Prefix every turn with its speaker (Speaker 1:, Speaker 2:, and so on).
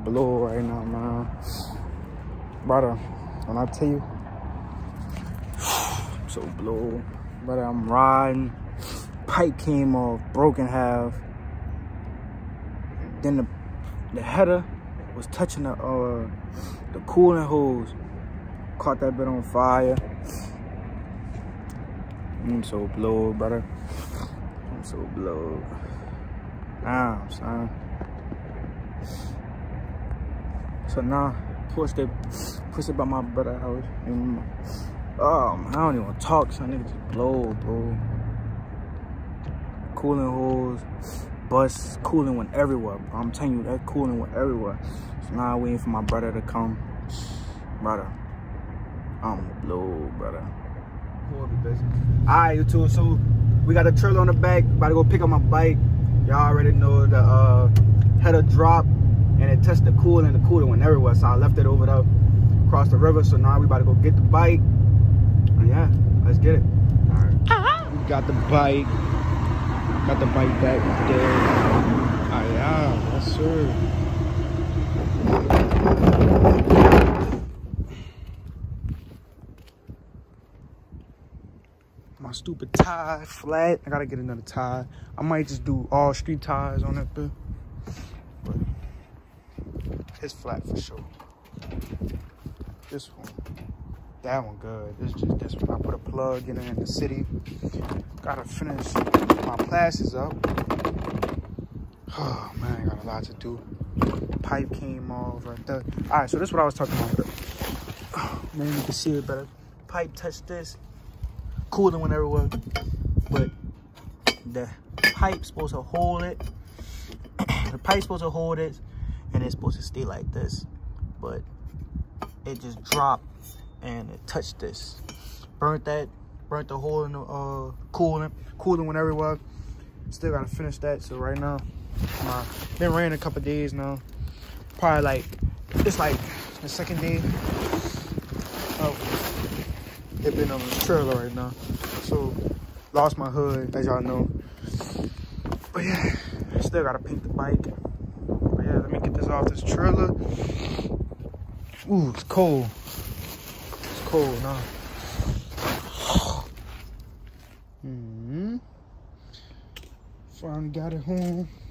Speaker 1: blow right now, man. Brother, when I tell you, I'm so blow. Brother, I'm riding. Pipe came off, broken half. Then the header was touching the coolant hose. Caught that bit on fire. I'm so blow, brother. I'm so blow. Damn, son. So now, push it by my brother's house. Oh man, I don't even talk, son. Nigga just blow, bro. Cooling hose, bus, cooling went everywhere, bro. I'm telling you, that cooling went everywhere. So now I'm waiting for my brother to come. Brother, I'm blow, brother. Alright, YouTube, so we got a trailer on the back. About to go pick up my bike. Y'all already know the header dropped and it touched the coolant. The coolant went everywhere, so I left it over there across the river. So now we about to go get the bike. And yeah, let's get it. Alright. We got the bike. Got the bike back there. Ah, yeah, yes, sir. My stupid tire flat. I gotta get another tire. I might just do all street tires on that bit. But it's flat for sure. This one. That one good. It's just this one. I put a plug in it in the city. Gotta finish my classes up. Oh man, I got a lot to do. Pipe came off right there. Alright, so this is what I was talking about. Oh, man, you can see it better. Pipe touched this. Coolant went everywhere. But the pipe's supposed to hold it. The pipe's supposed to hold it. And it's supposed to stay like this. But it just dropped. And it touched this. Burnt the hole in the coolant. Coolant went everywhere. Still gotta finish that. So right now, been raining a couple days now. Probably like, it's like the second day of it been on this trailer right now. So lost my hood, as y'all know. But yeah, still gotta paint the bike. But yeah, let me get this off this trailer. Ooh, it's cold. Cold now. Finally got it home.